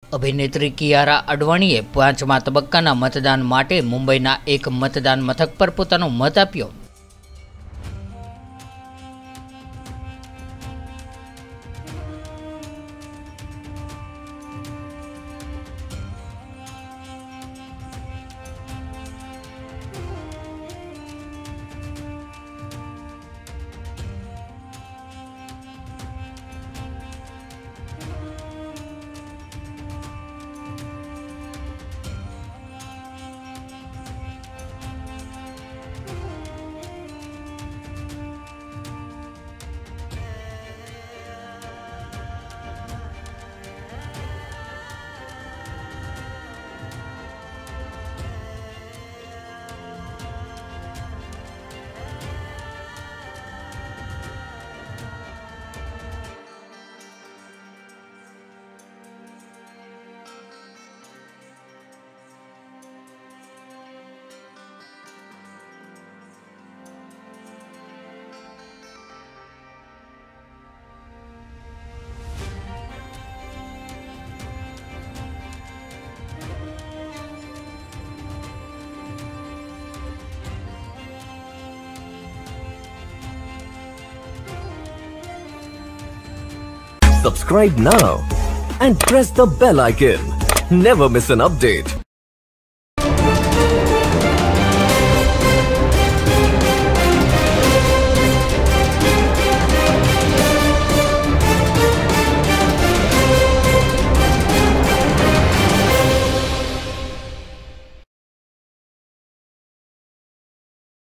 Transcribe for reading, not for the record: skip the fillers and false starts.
અભિનેત્રી કિયારા અડવાણીએ 5મા તબક્કાના મતદાન માટે મુંબઈના એક મતદાન મથક પર પોતાનો મત આપ્યો। Subscribe now and press the bell icon. Never miss an update.